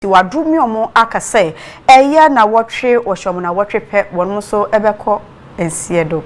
wadrumi omo akase eya na wotwe ohwom na wotwe pe wonmo so ebekọ ensiedo.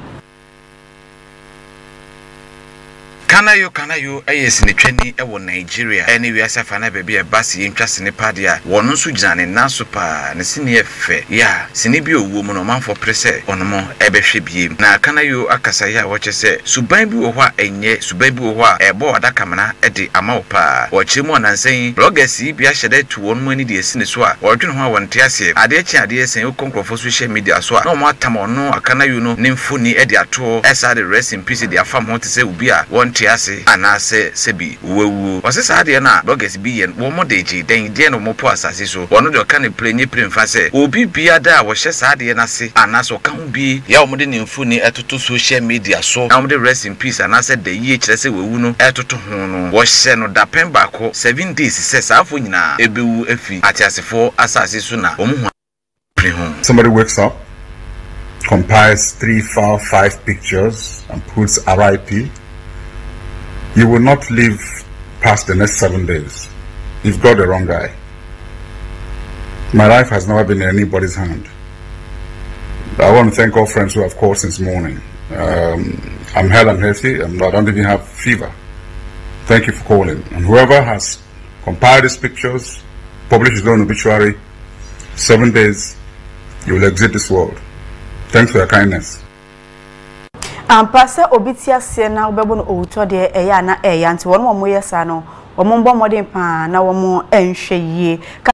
Kanayo Kanayo ayesini twani ewo Nigeria ene wiase fa na bebe basi yentwase ne padia wono nso gyane nanso pa ne sini efe ya sini bi owo mu no manfo prese onomo ebehwe biem na Kanayo akasa ya wo kyese suban bi wo ho a enye suban bi wo ho a ebo adaka mana ede ama pa wo kyeremu onansan bloggers bi a hyede tu wonmo ani de esine so a wo dwene ho a wonte ase ade akyi ade esen wo konkrofo social media so a na mo atam ono Kanayo no ne mfoni ede ato esa de rest in peace de afam ho te se obi a wonte ase anase sebi wewu osesa de na bloggers bi yen wo modeji den de no mo po asase so wono de ka ne plenye premfa se obi bia da wo hye sa de na se anaso ka hu bi ya wo de ne mfuni etoto social media so na wo de rest in peace anase de ye kire se wewu no etoto ho no wo hye no da pen bako 7 days se safo nyina ebewu afi atiasefo asase so na omu somebody wakes up, compiles 3, 4, 5 pictures and puts RIP. You will not live past the next 7 days. You've got the wrong guy. My life has never been in anybody's hand. I want to thank all friends who have called since morning. I'm hell and healthy, and I don't even have fever. Thank you for calling. And whoever has compiled these pictures, published his own obituary, 7 days, you will exit this world. Thanks for your kindness. Ampasa obitia se na obebo no owuto de eya na eya nti wono mo yesa no wo mo mbọ modin pa na wo mo enhwe yie.